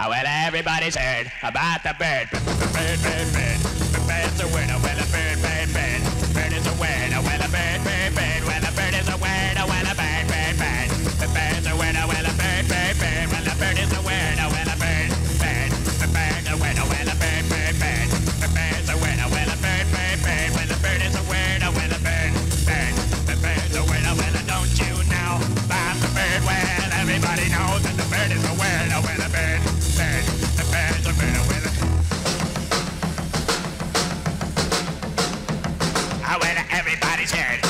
Well, everybody's heard about the bird. Bird, bird, bird. Bird's a word. Well, a bird, bird, bird. Bird is a word. Well, a bird, bird, bird. Well, a bird is a word. Well, a bird, bird, bird. Bird's a word. Well, a bird, bird, bird. Well, a bird is a word. Well, a bird, bird. Bird's a word. Well, a bird, bird, bird. Bird's a word. Well, a bird, bird, bird. Well, a bird is a word. Well, a bird, bird. Bird's a word. Well, don't you know about the bird? Well, everybody knows that the bird is a word. Well, a bird. The bird's a bird with it. Well, everybody's heard